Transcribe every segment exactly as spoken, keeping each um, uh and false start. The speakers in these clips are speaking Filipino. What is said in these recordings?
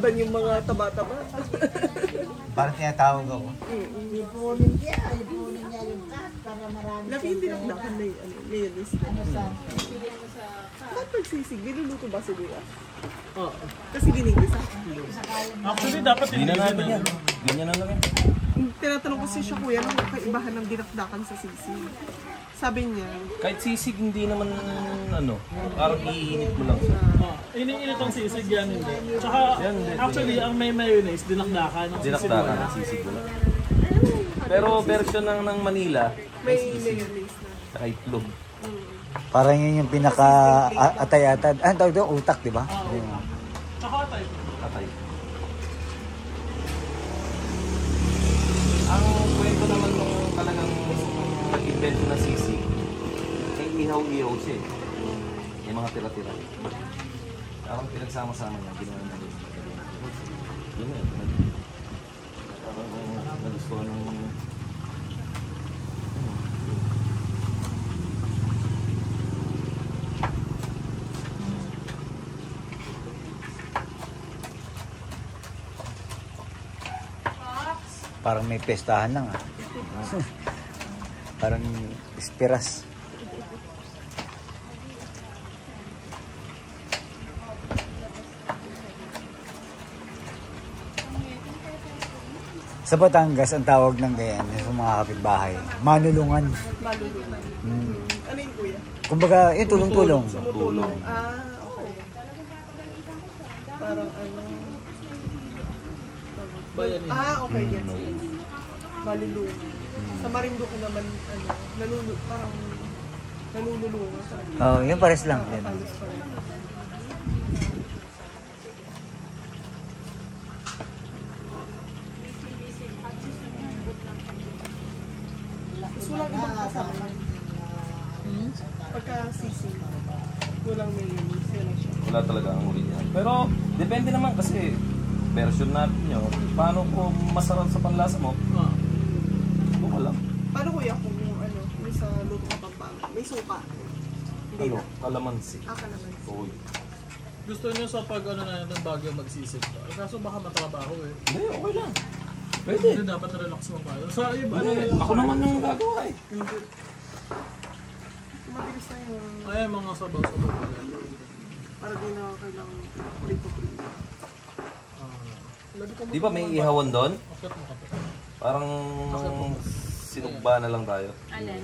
laban yung mga taba-taba. Parang tinatawag ako. Ipunin niya, ipunin niya yung cat para marami. Labi yung dinakdakan na yung ano, mayonnaise. Ano sa? Bakit pagsisig? Niluluto ba si Lua? Oo. Kasi ginigisa. Actually, dapat Hindi na natin yan. Ganyan na lang yan. Tinatanong ko si siya, kuya, anong kaibahan ng dinakdakan sa sisig? Sabi niya, Kahit sisig, hindi naman, ano, parang iinit mo lang siya. Oh, iniinit ang sisig yan, hindi. Tsaka, actually, ang may mayonnaise, dinakdakan ng sisig. Dinakdakan ng sisig mo lang. Pero version ng, ng Manila, may mayonnaise na. saka itlog. Parang yun yung pinaka-atay-atay. Ah, tawag doon, utak, di ba? Oo. Tsaka tayo. Atay. Ang kwento naman nung talagang nag-invento na sisig, may ihaw-ihaw siya eh. May mga tira-tira. Parang pinagsama-sama niya, ginawa na rin. Yun eh. Parang nagustuhan ng... Parang may pestahan lang ah. Parang espiras. Sa Batangas, ang tawag ng ganyan sa mga kapitbahay, manulungan. Malulungan. Hmm. Ano yun, kuya? Kumbaga, yun, tulong-tulong. Tumutulong. Ah, okay. Parang ano... Bayan yun. Ah, okay, yes. Malulungan. Sa Marinduque naman, ano, nalulu, parang nalululungan. Oo, oh, yun pares lang. Yan. Halos pa rin. Tapos walang ibang kasama. Pagka sisig, walang mayonnaise, yun lang siya. Wala talaga ang huli niya. Pero, depende naman kasi, version natin yun. Paano kung masarap sa panlasa mo? Ah. Hindi ko alam. Paano kuya kung ano, may sa luto ka Pampanga, may suka? Hindi Ano? na. Kalamansi. Aka naman. Uy. Gusto niyo sa pag ano na ng Baguio magsisig pa. Kaso baka matrabaho eh. Hindi, okay lang. Pwede. Hindi dapat relax mo tayo. Sa iba, ano Hindi, ako naman yung gagawa eh. Mabilis na yung, ay mga sabaw-sabaw pala. para di na kailangan prito-prito. Ah. Di ba may ihawan doon? Akit mo kapit. Parang sinugba na lang tayo. Alin?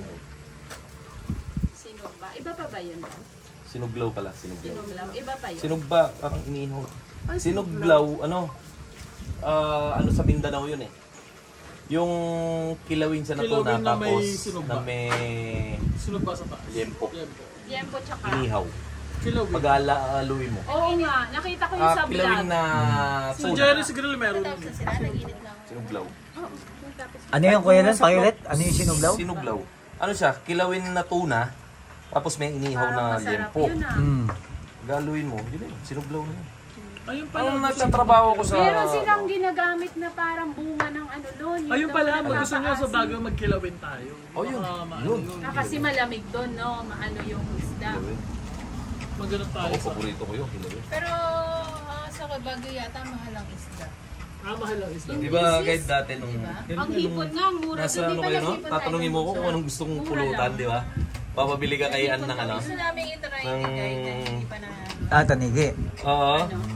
Sinugba? Iba pa ba yun? Sinuglaw pala, sinuglaw. Sinuglaw? Iba pa yun? Sinugba, parang inihaw. Sinuglaw, ano? Ah, ano sa Mindanao yun eh. Yung kilawin siya na tuna, Kilawin na may tapos sinugba. na may Sinugba sa taas. Liempo. Liempo. Yempo tsaka? Inihaw. Kilawin. Pag-aluin mo. Oo nga, nakita ko yung Ah, sa vlog. kilawin na Sa tuna. Jerry's Grill meron yun. Sinuglaw. Ano yung kuya lang? Pakiulit? Ano yung sinuglaw? Sinuglaw. Ano siya? Kilawin na tuna, tapos may inihaw na Masarap liempo. yun ah. Hmm. Galuin mo, yun eh, sinuglaw na yun. Ayun pala. Parang nagtatrabaho ko sa... Meron silang ginagamit na parang bunga ng ano doon. yung Ayun pala, daw mag gusto niyo sa napakaasim. Baguio magkilawin tayo. Oh, yun. Baka maano Yun. yun. Ah, kasi malamig doon, no? Maano yung isda. Kilawin. Magano tayo Ako, sa... paborito ko yun, kilawin. Pero ah, sa Baguio yata mahal ang isda. Ah, mahal ang isda. Di ba kahit dati nung... Ang hipon nga, ang mura Nasa doon. Di ano ba kayo, no? nag-hipon Tatanungin mo ko kung anong gusto mong Mura pulutan, lang. di ba? Papabili ka kay Ann ng ano? Gusto namin itry Ng- ni guide na hindi pa na... Ah, tanigi. Oo.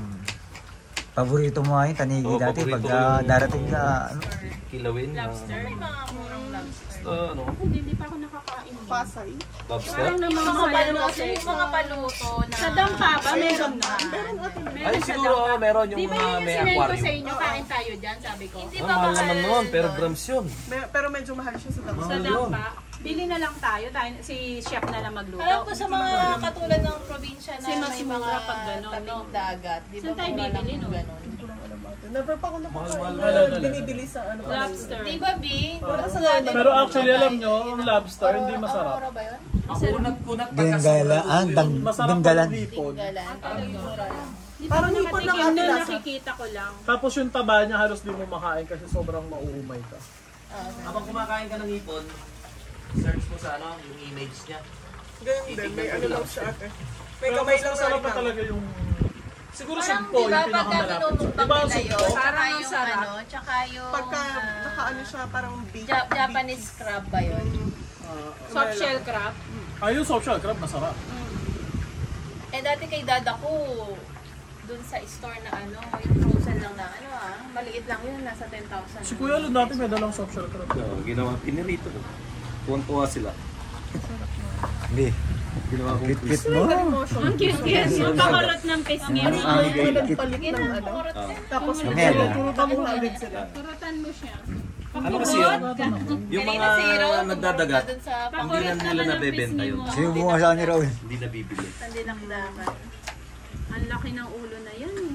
Paborito mo nga yung tanigi Oo, dati. paborito Pag ko yung- darating ka, ano, Kilawin. Lobster, ah, may mga murang lobster. ah, ano? Hindi, hindi pa ako nakakain. Pasay. Lobster? Parang Yung mga namamahalan paluto, kasi. yung mga paluto na... Sa dampa ba? Meron na. Ay, siguro oh, meron yung Di ba mga yun yung may sinend ko sa aquarium. inyo? Kain tayo dyan, sabi ko. Hindi Ah, pa mahal mahal naman nun, pero doon. grams yun. May- Pero medyo mahal siya sa Sa tapos. Mahal yun. dampa. Bili na lang tayo. tayo si chef na lang magluto. Alam ko sa mga katulad ng probinsya na Kasi mas may mura mga pag ganon, tabing no? dagat. Di ba Saan tayo mura lang bibili, yung no? ganon? Never pa ako nakakain Mahal, na mahal. binibili sa ano. Lobster. Di ba, B? Wala sa garden. Pero actually, alam nyo, ang lobster hindi masarap. Mura ba yun? Ako unat-kunat Dinggala, ah, dang, Masarap dinggalan. ang hipon. Galan. Talagang mura lang. Di Parang pa hipon lang nakatikim ate nun, lasa. nakikita ko lang. Tapos yung taba niya halos di mo makain kasi sobrang mauumay ka. Habang kumakain ka ng hipon, search mo sa ano, yung image niya. Ganyan din, may ano lang siya ate. May Pero kamay mas lang sa masarap pa iba. talaga yung Siguro Parang sumpo di ba yung pagka pinakamalapit. minumukbang Diba ang nila yun, sumpo? tsaka Parang yung sarap. ano, tsaka yung Pagka ah, nakaano siya, parang beef. Ja- Japanese crab ba yun? Soft shell crab. Ah, yung soft shell crab, masarap. Eh dati kay dada ko, dun sa store na ano, yung frozen lang na ano ah, maliit lang yun, nasa ten thousand. Si Kuya Lon dati may dalang soft shell crab. So, ginawa, pinirito ko. Tuwan-tuwa sila. Hindi. Ginawa kong Kit-kit crispy. mo. Ang cute-cute. Yung pakulot ng pisngin. Ang ang kit-kit. Palit ng ano. Tapos Mamaya na. turutan mo na agad sila. Kurutan mo siya. Ano kasi yun? Yung mga Kanina zero, nagdadagat, dun sa hindi na nila nabebenta yun. Sino bunga sa ni Raul? Hindi nabibili. pandilakdakan. Ang laki ng ulo na yan eh.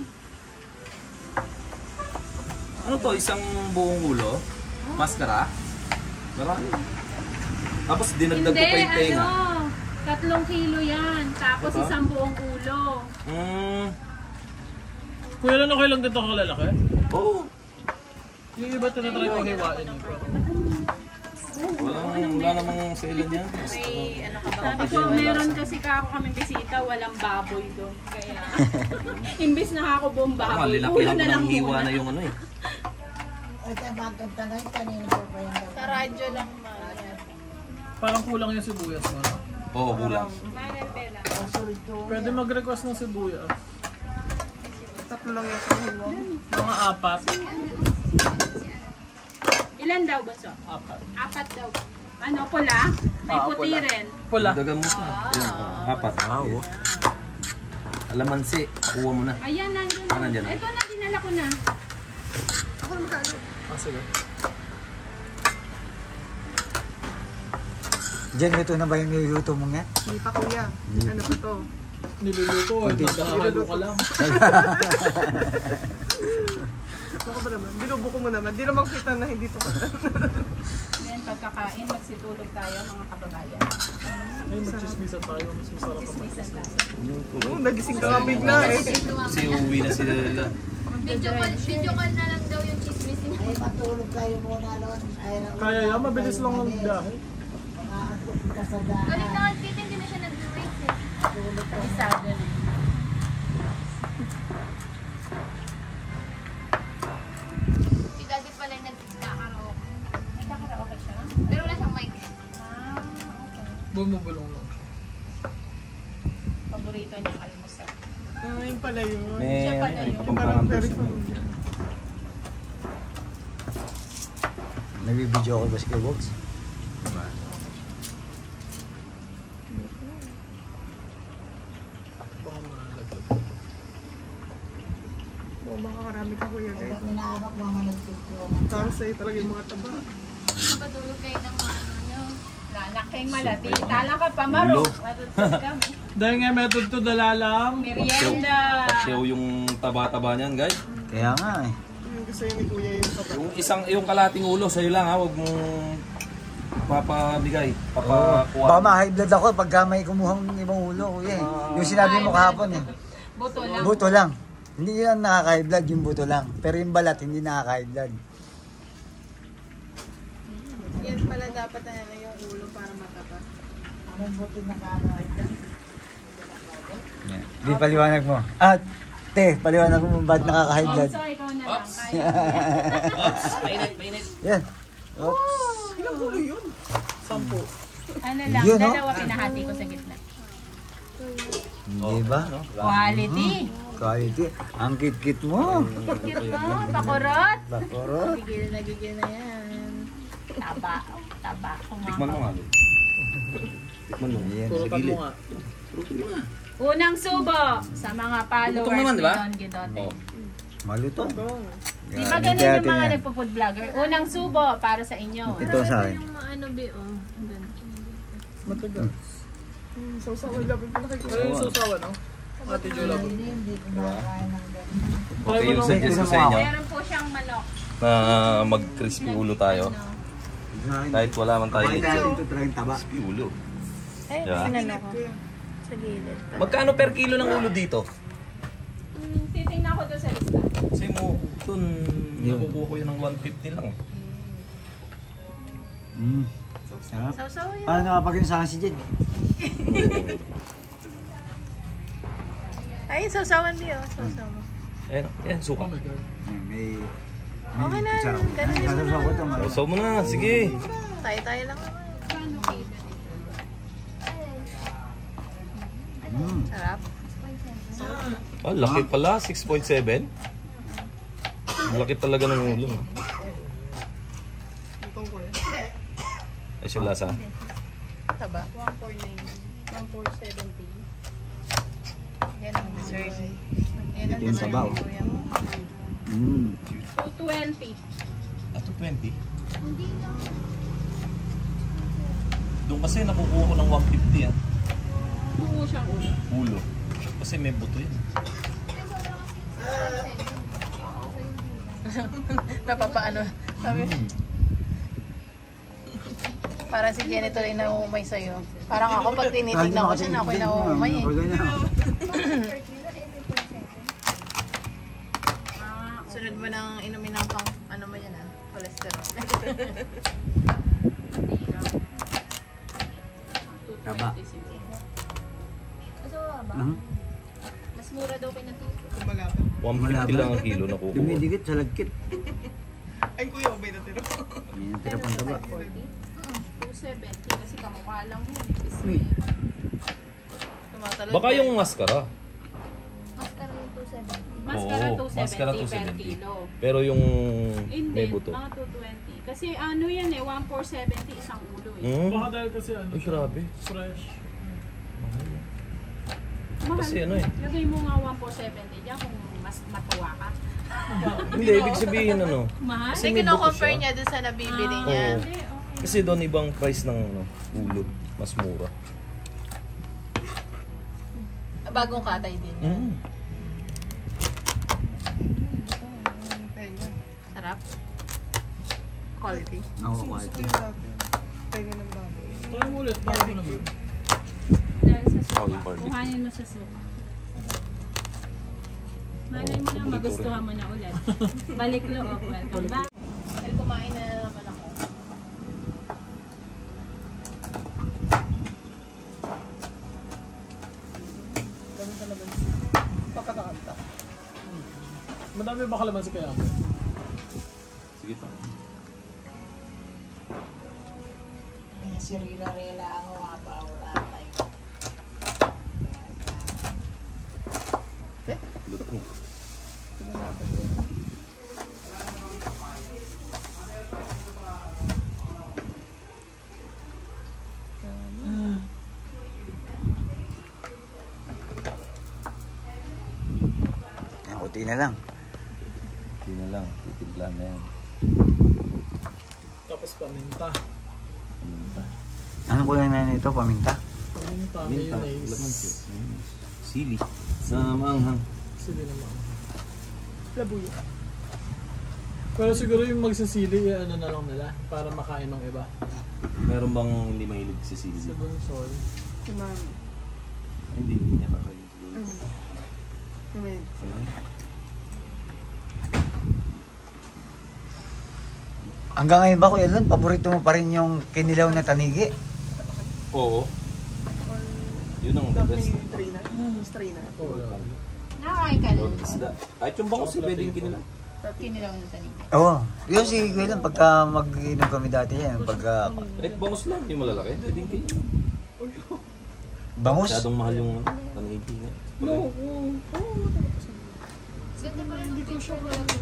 Ano to? Isang buong ulo? Maskara? Marami. Tapos dinagdag ko Hindi, pa yung tenga. ano, tatlong kilo yan. Tapos Ito? isang buong ulo. Hmm. Kuya Lon, okay lang dito kalalaki? Oo. Yung iba tinatry ko hiwain. eh. Walang, wala namang sailan yan. May ano ka ba? Sabi ko, meron kasi kako kami bisita, walang baboy doon. Kaya, imbis na ako buong Parang baboy, malilaki ulo lang na ng lang hiwa muna. na yung ano eh. Ay, tabagan tagay, kanina po pa yung Sa radyo lang man. Parang kulang yung sibuyas mo. no? Oo, kulang. Pwede mag-request ng sibuyas. Tatlo lang yung kahiwa. Mga apat. Ilan daw ba so? Apat. Apat daw. Ano, pula? May Ah, puti pula. rin. Pula. Dagan mo siya. Yan, oh, apat. Wow. Alamansi, kuha mo na. Ayan, nandun Ah, nandyan na. na. Ito na, dinala ko na. Ah, sige. Diyan, ito na ba yung niluluto mo nga? Hindi pa kuya. Ano ba to? Niluluto eh. Nagkakalo ka lang. Baka ba naman? Binubuko mo naman. Di naman kita na hindi to. Then, pagkakain, magsitulog tayo, mga kababayan. Ay, magchismisan tayo. Mas masarap ang mag-chismis. Oo, nagising ka nga bigla eh. Kasi uuwi na sila. Video call, video call na lang daw yung chismisin. Ay, matulog kayo muna doon. Ay, Kaya yan, mabilis lang ng biyahe. makakatulog ka sa daan. Galing na kita, hindi na siya nag-wait eh. Tulog ka. Isado na. Si Daddy pala yung nagkakaroke. Nagkakaroke siya? Pero wala siyang mic. Ah, okay. Bumubulong lang. Paborito niya almusal. Ah, yun pala yun. May, Siya pala may yun. Parang kapampangan to very siya. familiar. Nagbibideo ako ba si Box? Oo, makakarami ka kuya guys. Pag minaamak mo mga nagtutulog. Para sa'yo talaga yung mga taba. Patulog kayo ng mga ano nyo. Lanak kayong malati. Tala ka pa, maro. Ulo. Matutog kami. Dahil nga method to dalalang. Merienda. Pasyaw yung taba-taba niyan, guys. Kaya nga eh. Yung gusto yun ni kuya yung taba. Yung isang, yung kalating ulo, sa'yo lang ha. Huwag mong papabigay. Papakuha. Baka ma-high blood ako pagka may kumuhang ibang ulo, kuya eh. Yung sinabi mo kahapon eh. Buto lang. Buto lang. Hindi yan nakaka-high blood, yung buto lang. Pero yung balat, hindi nakaka-high blood. Yan pala dapat na ano yung ulo para mataba. Ang buti na kanoy. Di paliwanag mo. Ah, te, paliwanag mo ba't nakaka-high blood. So, ikaw na lang. Kaya. Mainit, mainit. Yan. Oops. Ilang ulo yun? Sampo. Ano lang, Yun, no? dalawa pinahati ko sa gitna. Hindi ba? Quality. Quality. Ang kit-kit mo. Cute mo, pakurot. Bakurot. Gigil na gigil na yan. Taba. Taba. Tikman mo nga. Lord. Tikman mo. Yan. Sa Turutan mo gilid. nga. Unang subo sa mga followers Ito naman, ni di ba? Don Guidote. Oh. Malutong. Di ba ganun yung mga nagpo-food vlogger? Unang subo para sa inyo. Ito sa akin. Yung ano ba oh. Matagal. Hmm, sausawan lang yung pinakikita. Ano yung susawa, no? Ate Jola. Hindi, hindi kumakain ng ganun. Okay, yung suggestion sa inyo Meron po siyang manok. na mag-crispy ulo tayo. Kahit wala man tayo Pakita lechon. natin ito talagang taba. Crispy ulo. Ay, Diba? sinano ko. Sa gilid. Magkano per kilo ng ulo dito? Hmm, titingnan ko doon sa lista. Kasi mo, dun, nakukuha ko yun ng one fifty lang. Mm. Sarap. Sausaw yan. Paano nakapag yun sa akin si Jen? Ay, Ay, sausawan niyo. Sausawan. Ayan, ayan, suka. May, may, Okay na, kutsara. ganun Ay, din sasaw na. ko ito, may- Sausaw mo na, sige. Tayo-tayo lang naman. Mm. Sarap. Ah, laki pala, six point seven. Laki talaga ng ulo. Itong ko eh. Ay, siya lasa. Taba. one four nine. one four seventy. Yan ang dessert. Yan ang Ito yung dessert sabaw. ni Kuya mo. Mm. two twenty. Ah, two twenty? Doon kasi nakukuha ko ng one fifty ah. Buo siyang ulo. Ulo. Kasi may buto yun. Napapaano. Sabi. Para si Jenny tuloy na umay sa'yo. Parang ako pag tinitignan ko siya na ako'y nauumay eh. Ako ganyan. Sunod mo nang inumin ng pang, ano mo yan ah, cholesterol. Taba. Ano? Mas mura daw pinatito. Kung malapit. one fifty lang ang kilo nakukuha. Dumidikit sa lagkit. Ay, kuya, ubay na tiro. Yan ang tira pang taba. two seventy kasi kamukha lang yun. Uy. Tumatalon. Baka yung maskara. Mascara Oo, two mascara seventy two per seventy. kilo. Pero yung Hindi, may buto. mga two twenty. Kasi ano yan eh, one four seventy isang ulo eh. Hmm? Baka dahil kasi ano, Ay, grabe. fresh. Mahal. Kasi ano eh. Lagay mo nga one four seventy dyan kung mas matuwa ka. Hindi, ibig sabihin ano. Mahal? Kasi Kasi may buto kino-compare siya. niya dun sa nabibili Ah, niya. Oo. Hindi, okay. Kasi doon ibang price ng ano, ulo. Mas mura. Bagong katay din yan. Mm. Sarap. Quality. Ako, Gusto kahit. ko yung dati. Tenga ng baboy. Try mo ulit, para mo naman. Dahil sa suka. Olive garlic. Kuhanin mo sa suka. Malay mo na magustuhan mo na ulit. Balik loob. Welcome back. Dahil kumain na naman ako. Ganun ka naman. Pagkakanta. Madami ba kalamansi kaya mo? Sige pa. Si Rila Rila ang wapa-wala tayo. Luto. Yan, kunti na lang. Hindi na lang. Titimplan na yan. Tapos paminta. Ano kulang na nito? Paminta? Paminta, Minta. mayonnaise. Lamansi. Sili. Sa maanghang. Sili naman. Labuyo. Pero siguro yung magsasili, eh, ano na lang nila, para makain ng iba. Meron bang hindi mahilig sa sili? Sa bunsol. Si Mami. Hindi, hindi niya kakain siguro. Si Mami. Hanggang ngayon ba, Kuya Lon, paborito mo pa rin yung kinilaw na tanigi? Oo. Yun ang the best. Daphne Trina. Strina. Nakakain ka Lord isda. Kahit yung bangus, eh, pwedeng kinila. Kinilaw ng tanig. Oo. Yun si Kuya Lon, pagka mag-inom kami dati yan, pagka Kahit bangus lang, yung malalaki. Pwedeng kinila. bangus. Masyadong mahal yung ano, tanigi. No, oo. Hindi ko siya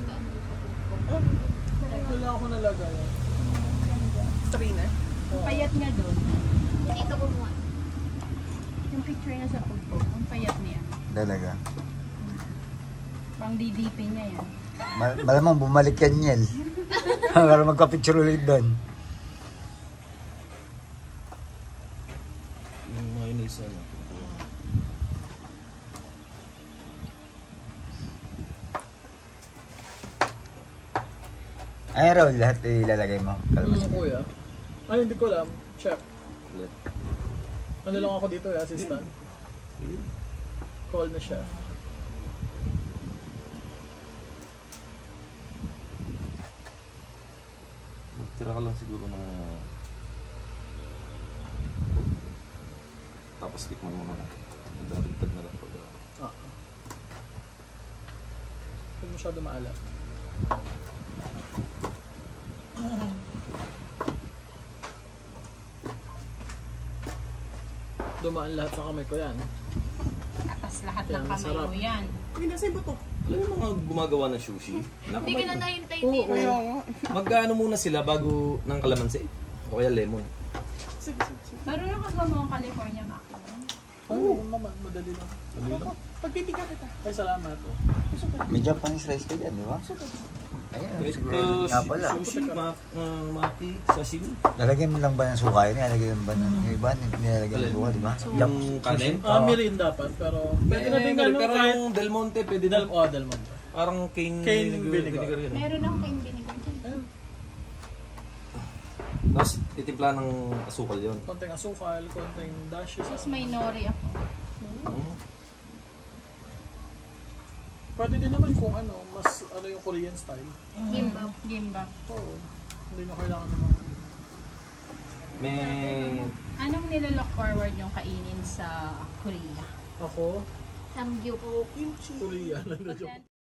Wala ako nalagay. Strina. payat nga doon. Dito ko mo. Yung picture niya sa pagpo, ang payat niya. Talaga. Pang didipin niya yan. Mal malamang bumalik yan Niel. Para magka-picture ulit doon. Yung mayonnaise ano. Ay, Raul, lahat ilalagay mo. Ano kuya? Ay, hindi ko alam. Chef. Ulit. Ano lang ako dito, eh, assistant. Call na siya. Tira ka lang siguro ng... Tapos tikman mo na. Nagdadagdag na lang pag... Ah. masyado maalat. Dumaan lahat sa kamay ko yan. Tapos lahat Kaya ng kamay masarap. mo yan. Hindi nasa yung buto. Alam mo mga gumagawa ng sushi? Hindi ka na nahintay Oo, din. kaya nga. Magkano muna sila bago ng kalamansi? O kaya lemon? Sige, sige, sige. Marunong ka gumawa ng California macaron. Oo, naman, madali lang. Pagpipigyan kita. Ay, salamat. Oh. May Japanese rice ka dyan, di ba? Ayun, siguro nga pala. Sushi, ma- uh, maki, sashimi. Lalagyan mo lang ba ng suka yun? Lalagyan mo ba ng yung iba? Nilalagyan ng suka, di ba? Yung kanin? Ah, mirin dapat, pero pwede na din Eh, ano, pero kahit yung Del Monte, pwede Del, na. oh, Del Monte. Parang cane, Cane vinegar, vinegar. yun. Meron ng cane vinegar dyan. Tapos titimpla ng asukal yun. Konting asukal, konting dashes. Tapos may nori ako. Hmm. Pwede din naman kung ano, mas ano yung Korean style. Gimbap. Gimbap. Oo. Hindi na kailangan naman. May Anong nilalook forward yung kainin sa Korea? Ako, Samgyup. Kimchi. Korean.